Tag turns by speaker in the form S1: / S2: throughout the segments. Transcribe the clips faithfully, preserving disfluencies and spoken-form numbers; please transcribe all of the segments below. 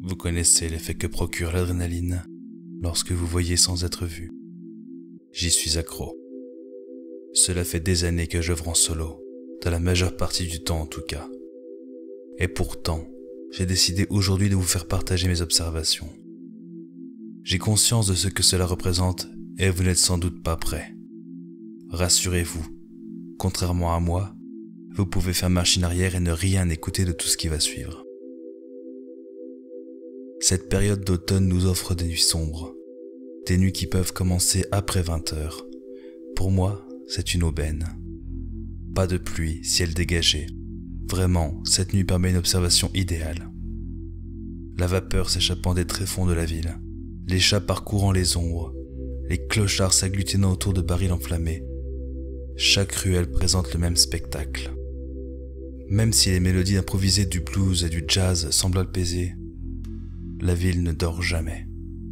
S1: Vous connaissez l'effet que procure l'adrénaline lorsque vous voyez sans être vu. J'y suis accro. Cela fait des années que j'œuvre en solo, dans la majeure partie du temps en tout cas. Et pourtant, j'ai décidé aujourd'hui de vous faire partager mes observations. J'ai conscience de ce que cela représente et vous n'êtes sans doute pas prêts. Rassurez-vous, contrairement à moi, vous pouvez faire machine arrière et ne rien écouter de tout ce qui va suivre. Cette période d'automne nous offre des nuits sombres, des nuits qui peuvent commencer après vingt heures. Pour moi, c'est une aubaine. Pas de pluie, ciel dégagé. Vraiment, cette nuit permet une observation idéale. La vapeur s'échappant des tréfonds de la ville, les chats parcourant les ombres, les clochards s'agglutinant autour de barils enflammés. Chaque ruelle présente le même spectacle. Même si les mélodies improvisées du blues et du jazz semblent apaiser, la ville ne dort jamais.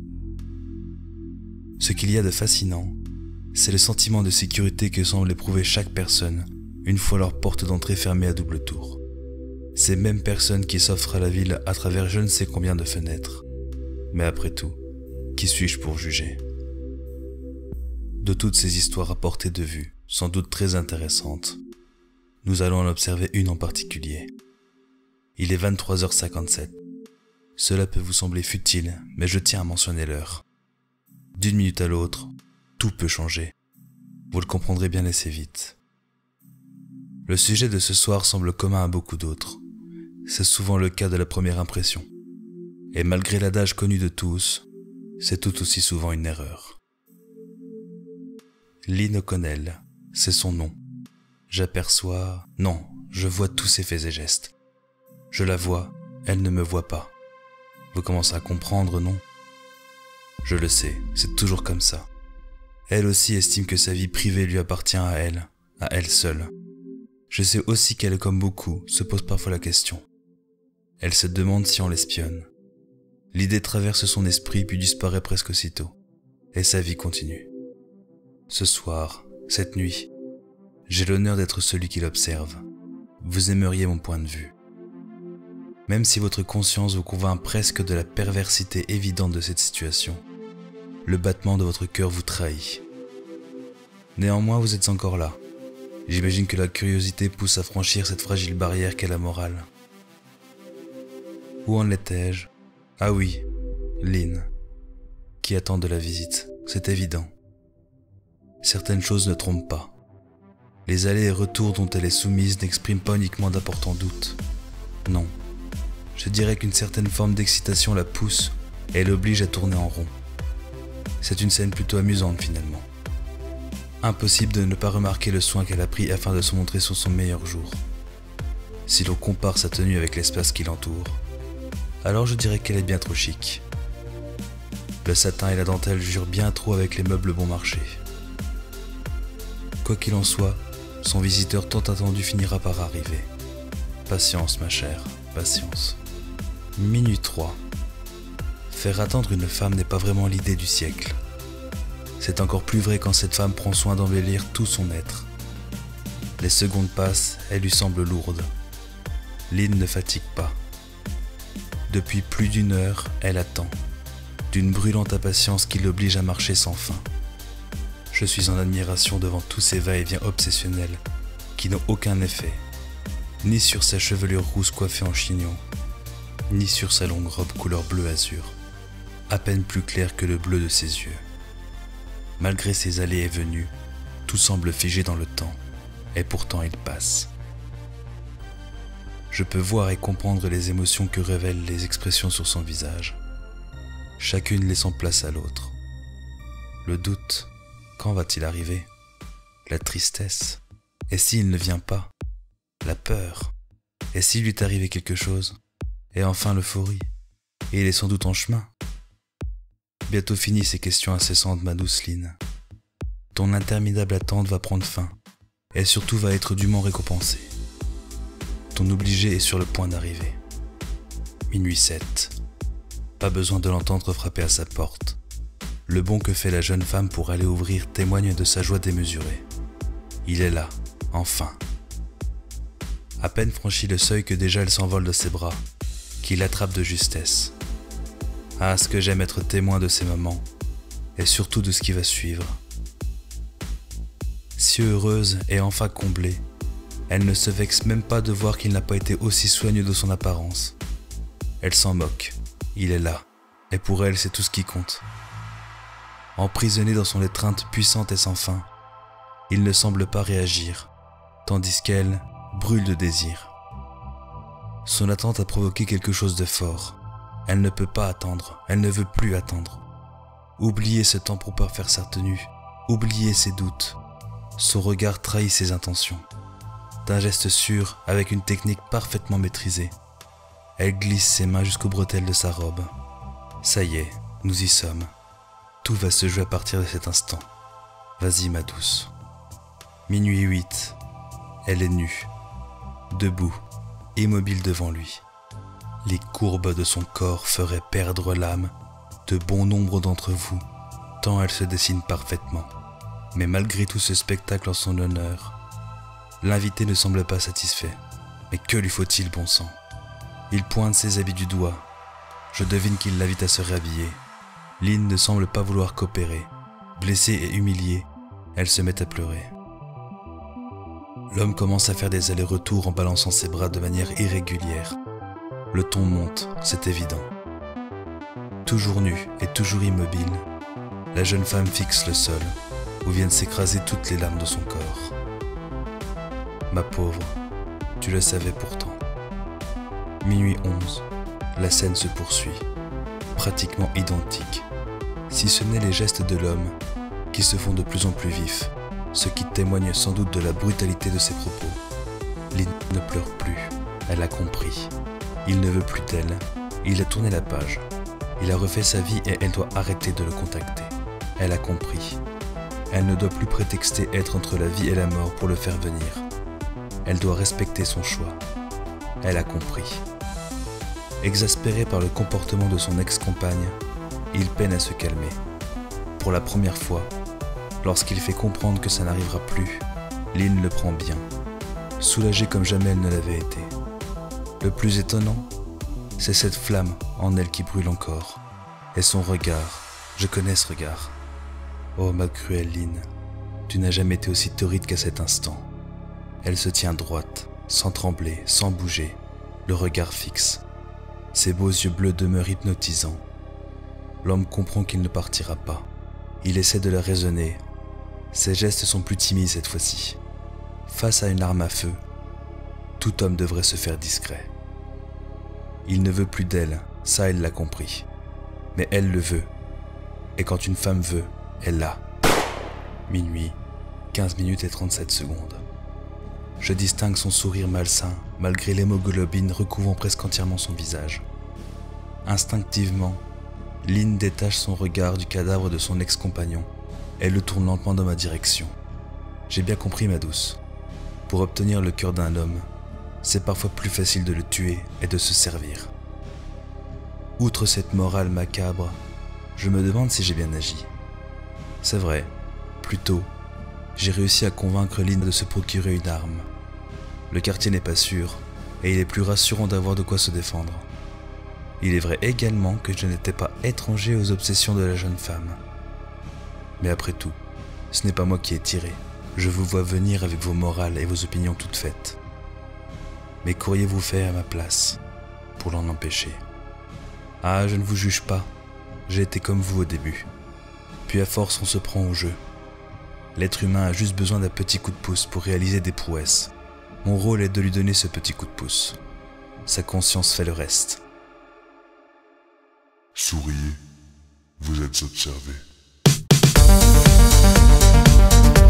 S1: Ce qu'il y a de fascinant, c'est le sentiment de sécurité que semble éprouver chaque personne une fois leur porte d'entrée fermée à double tour. Ces mêmes personnes qui s'offrent à la ville à travers je ne sais combien de fenêtres. Mais après tout, qui suis-je pour juger ? De toutes ces histoires à portée de vue, sans doute très intéressantes, nous allons en observer une en particulier. Il est vingt-trois heures cinquante-sept. Cela peut vous sembler futile, mais je tiens à mentionner l'heure. D'une minute à l'autre, tout peut changer. Vous le comprendrez bien assez vite. Le sujet de ce soir semble commun à beaucoup d'autres. C'est souvent le cas de la première impression. Et malgré l'adage connu de tous, c'est tout aussi souvent une erreur. Lynn O'Connell, c'est son nom. J'aperçois... Non, je vois tous ses faits et gestes. Je la vois, elle ne me voit pas. Vous commencez à comprendre, non ? Je le sais, c'est toujours comme ça. Elle aussi estime que sa vie privée lui appartient à elle, à elle seule. Je sais aussi qu'elle, comme beaucoup, se pose parfois la question. Elle se demande si on l'espionne. L'idée traverse son esprit puis disparaît presque aussitôt. Et sa vie continue. Ce soir, cette nuit, j'ai l'honneur d'être celui qui l'observe. Vous aimeriez mon point de vue. Même si votre conscience vous convainc presque de la perversité évidente de cette situation, le battement de votre cœur vous trahit. Néanmoins, vous êtes encore là. J'imagine que la curiosité pousse à franchir cette fragile barrière qu'est la morale. Où en étais-je ? Ah oui, Lynn, qui attend de la visite, c'est évident. Certaines choses ne trompent pas. Les allers et retours dont elle est soumise n'expriment pas uniquement d'importants doutes. Non, je dirais qu'une certaine forme d'excitation la pousse et l'oblige à tourner en rond. C'est une scène plutôt amusante finalement. Impossible de ne pas remarquer le soin qu'elle a pris afin de se montrer sur son meilleur jour. Si l'on compare sa tenue avec l'espace qui l'entoure, alors je dirais qu'elle est bien trop chic. Le satin et la dentelle jurent bien trop avec les meubles bon marché. Quoi qu'il en soit, son visiteur tant attendu finira par arriver. Patience, ma chère, patience. Minute trois. Faire attendre une femme n'est pas vraiment l'idée du siècle. C'est encore plus vrai quand cette femme prend soin d'embellir tout son être. Les secondes passent, elle lui semble lourde. Lynn ne fatigue pas. Depuis plus d'une heure, elle attend, d'une brûlante impatience qui l'oblige à marcher sans fin. Je suis en admiration devant tous ces va-et-vient obsessionnels qui n'ont aucun effet, ni sur sa chevelure rousse coiffée en chignon, ni sur sa longue robe couleur bleu azur, à peine plus claire que le bleu de ses yeux. Malgré ses allées et venues, tout semble figé dans le temps, et pourtant il passe. Je peux voir et comprendre les émotions que révèlent les expressions sur son visage, chacune laissant place à l'autre. Le doute, quand va-t-il arriver ? La tristesse, et s'il ne vient pas ? La peur, et s'il lui est arrivé quelque chose ? Et enfin l'euphorie, et il est sans doute en chemin. Bientôt fini ces questions incessantes, ma douce Lynn. Ton interminable attente va prendre fin, et surtout va être dûment récompensée. Ton obligé est sur le point d'arriver. Minuit sept. Pas besoin de l'entendre frapper à sa porte. Le bond que fait la jeune femme pour aller ouvrir témoigne de sa joie démesurée. Il est là, enfin. À peine franchi le seuil que déjà elle s'envole de ses bras, qui l'attrape de justesse. Ah, ce que j'aime être témoin de ces moments, et surtout de ce qui va suivre. Si heureuse et enfin comblée, elle ne se vexe même pas de voir qu'il n'a pas été aussi soigneux de son apparence. Elle s'en moque, il est là, et pour elle c'est tout ce qui compte. Emprisonné dans son étreinte puissante et sans fin, il ne semble pas réagir, tandis qu'elle brûle de désir. Son attente a provoqué quelque chose de fort. Elle ne peut pas attendre, elle ne veut plus attendre. Oubliez ce temps pour parfaire sa tenue, oubliez ses doutes. Son regard trahit ses intentions. D'un geste sûr, avec une technique parfaitement maîtrisée, elle glisse ses mains jusqu'aux bretelles de sa robe. Ça y est, nous y sommes. Tout va se jouer à partir de cet instant. Vas-y ma douce. Minuit huit, elle est nue, debout, immobile devant lui. Les courbes de son corps feraient perdre l'âme de bon nombre d'entre vous, tant elle se dessine parfaitement. Mais malgré tout ce spectacle en son honneur, l'invité ne semble pas satisfait. Mais que lui faut-il, bon sang? Il pointe ses habits du doigt. Je devine qu'il l'invite à se réhabiller. Lynn ne semble pas vouloir coopérer. Blessée et humiliée, elle se met à pleurer. L'homme commence à faire des allers-retours en balançant ses bras de manière irrégulière. Le ton monte, c'est évident. Toujours nue et toujours immobile, la jeune femme fixe le sol, où viennent s'écraser toutes les larmes de son corps. Ma pauvre, tu le savais pourtant. Minuit onze, la scène se poursuit, pratiquement identique, si ce n'est les gestes de l'homme qui se font de plus en plus vifs, ce qui témoigne sans doute de la brutalité de ses propos. Lynn ne pleure plus, elle a compris. Il ne veut plus d'elle, il a tourné la page. Il a refait sa vie et elle doit arrêter de le contacter. Elle a compris. Elle ne doit plus prétexter être entre la vie et la mort pour le faire venir. Elle doit respecter son choix. Elle a compris. Exaspéré par le comportement de son ex-compagne, il peine à se calmer. Pour la première fois, lorsqu'il fait comprendre que ça n'arrivera plus, Lynn le prend bien, soulagée comme jamais elle ne l'avait été. Le plus étonnant, c'est cette flamme en elle qui brûle encore, et son regard, je connais ce regard. Oh ma cruelle Lynn, tu n'as jamais été aussi torride qu'à cet instant. Elle se tient droite, sans trembler, sans bouger, le regard fixe. Ses beaux yeux bleus demeurent hypnotisants. L'homme comprend qu'il ne partira pas. Il essaie de la raisonner. Ses gestes sont plus timides cette fois-ci. Face à une arme à feu, tout homme devrait se faire discret. Il ne veut plus d'elle, ça elle l'a compris. Mais elle le veut. Et quand une femme veut, elle l'a. Minuit, quinze minutes et trente-sept secondes. Je distingue son sourire malsain, malgré l'hémoglobine recouvrant presque entièrement son visage. Instinctivement, Lynn détache son regard du cadavre de son ex-compagnon et le tourne lentement dans ma direction. J'ai bien compris, ma douce. Pour obtenir le cœur d'un homme, c'est parfois plus facile de le tuer et de se servir. Outre cette morale macabre, je me demande si j'ai bien agi. C'est vrai, plus tôt, j'ai réussi à convaincre Lynn de se procurer une arme. Le quartier n'est pas sûr, et il est plus rassurant d'avoir de quoi se défendre. Il est vrai également que je n'étais pas étranger aux obsessions de la jeune femme. Mais après tout, ce n'est pas moi qui ai tiré. Je vous vois venir avec vos morales et vos opinions toutes faites. Mais qu'auriez-vous fait à ma place pour l'en empêcher? Ah, je ne vous juge pas. J'ai été comme vous au début. Puis à force, on se prend au jeu. L'être humain a juste besoin d'un petit coup de pouce pour réaliser des prouesses. Mon rôle est de lui donner ce petit coup de pouce. Sa conscience fait le reste.
S2: Souriez, vous êtes observé.